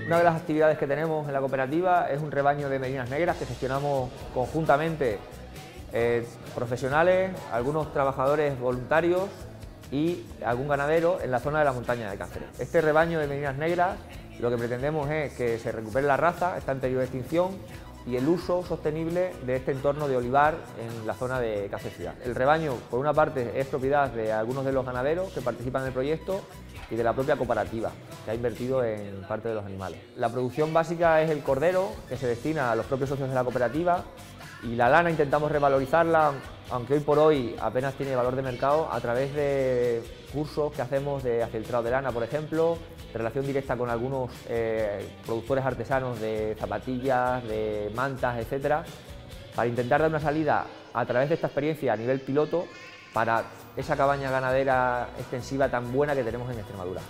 Una de las actividades que tenemos en la cooperativa es un rebaño de merinas negras que gestionamos conjuntamente profesionales, algunos trabajadores voluntarios y algún ganadero en la zona de la montaña de Cáceres. Este rebaño de merinas negras lo que pretendemos es que se recupere la raza, está en peligro de extinción, y el uso sostenible de este entorno de olivar en la zona de Cáceres ciudad. El rebaño, por una parte, es propiedad de algunos de los ganaderos que participan en el proyecto y de la propia cooperativa, que ha invertido en parte de los animales. La producción básica es el cordero, que se destina a los propios socios de la cooperativa, y la lana intentamos revalorizarla, aunque hoy por hoy apenas tiene valor de mercado, a través de cursos que hacemos de afieltrado de lana, por ejemplo, de relación directa con algunos productores artesanos de zapatillas, de mantas, etcétera, para intentar dar una salida a través de esta experiencia a nivel piloto para esa cabaña ganadera extensiva tan buena que tenemos en Extremadura.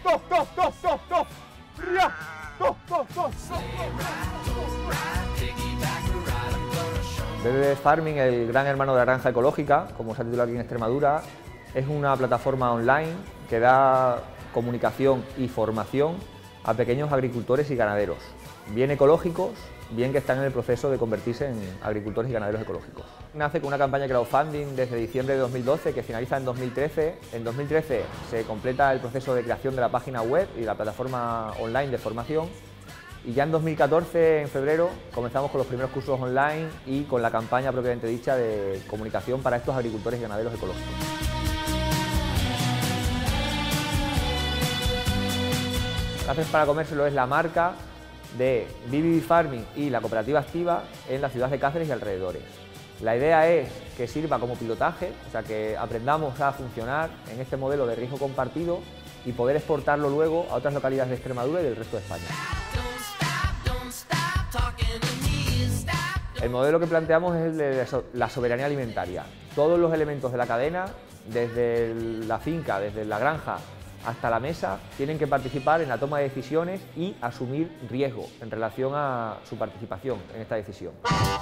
BBB Farming, el gran hermano de la granja ecológica, como se ha titulado aquí en Extremadura, es una plataforma online que da comunicación y formación a pequeños agricultores y ganaderos, bien ecológicos, bien que están en el proceso de convertirse en agricultores y ganaderos ecológicos. Nace con una campaña de crowdfunding desde diciembre de 2012 que finaliza en 2013. En 2013 se completa el proceso de creación de la página web y la plataforma online de formación, y ya en 2014, en febrero, comenzamos con los primeros cursos online y con la campaña propiamente dicha de comunicación para estos agricultores y ganaderos ecológicos. Cáceres para comérselo es la marca de BBB Farming y la cooperativa activa en la ciudad de Cáceres y alrededores. La idea es que sirva como pilotaje, o sea, que aprendamos a funcionar en este modelo de riesgo compartido y poder exportarlo luego a otras localidades de Extremadura y del resto de España. El modelo que planteamos es el de la soberanía alimentaria. Todos los elementos de la cadena, desde la finca, desde la granja hasta la mesa, tienen que participar en la toma de decisiones y asumir riesgo en relación a su participación en esta decisión.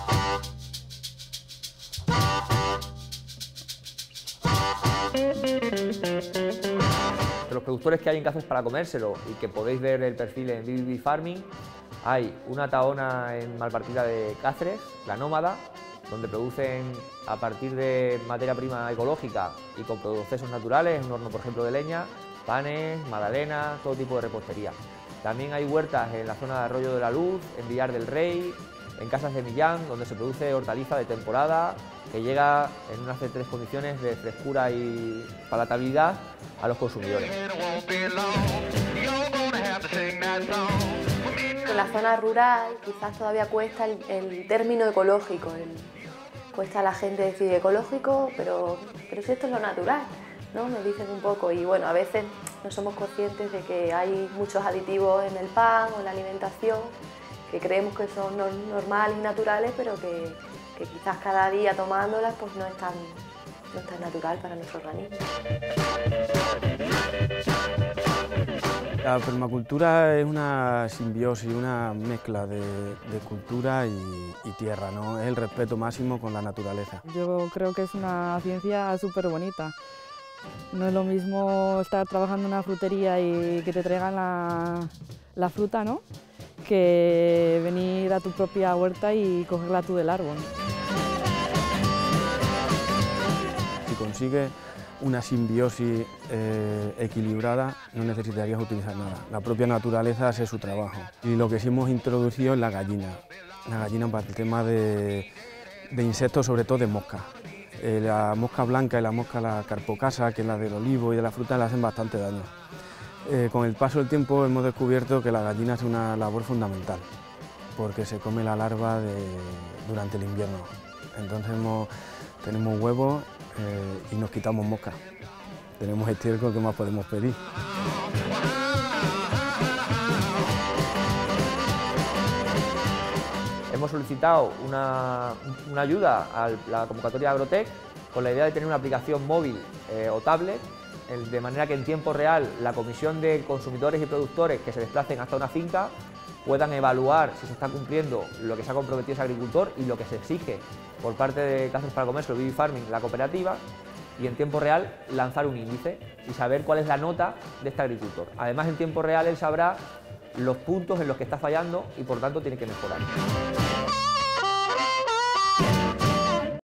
De los productores que hay en Cáceres para comérselo y que podéis ver el perfil en BBB Farming, hay una tahona en Malpartida de Cáceres, La Nómada, donde producen a partir de materia prima ecológica y con procesos naturales, un horno por ejemplo de leña, panes, magdalenas, todo tipo de repostería. También hay huertas en la zona de Arroyo de la Luz, en Villar del Rey, en Casas de Millán, donde se produce hortaliza de temporada que llega en unas tres condiciones de frescura y palatabilidad a los consumidores. En la zona rural quizás todavía cuesta el término ecológico, cuesta a la gente decir ecológico, pero si esto es lo natural, ¿no? Me dicen un poco, y bueno, a veces no somos conscientes de que hay muchos aditivos en el pan o en la alimentación que creemos que son normales y naturales, pero que quizás cada día tomándolas pues no es tan natural para nuestro organismo. La permacultura es una simbiosis, una mezcla de cultura y tierra, ¿no? Es el respeto máximo con la naturaleza. Yo creo que es una ciencia súper bonita. No es lo mismo estar trabajando en una frutería y que te traigan la fruta, ¿no?, que venir a tu propia huerta y cogerla tú del árbol. Si consigues una simbiosis equilibrada, no necesitarías utilizar nada. La propia naturaleza hace su trabajo. Y lo que sí hemos introducido es la gallina para el tema de insectos, sobre todo de moscas. La mosca blanca y la mosca la carpocasa, que es la del olivo y de la fruta, le hacen bastante daño. Con el paso del tiempo hemos descubierto que la gallina hace una labor fundamental, porque se come la larva durante el invierno. Entonces tenemos huevos y nos quitamos moscas. Tenemos estiércol, ¿qué más podemos pedir? Hemos solicitado una ayuda a la convocatoria Agrotec con la idea de tener una aplicación móvil o tablet, de manera que en tiempo real la comisión de consumidores y productores que se desplacen hasta una finca puedan evaluar si se está cumpliendo lo que se ha comprometido ese agricultor y lo que se exige por parte de Cáceres para Comercio, BBB Farming, la cooperativa, y en tiempo real lanzar un índice y saber cuál es la nota de este agricultor. Además, en tiempo real él sabrá los puntos en los que está fallando y por tanto tiene que mejorar.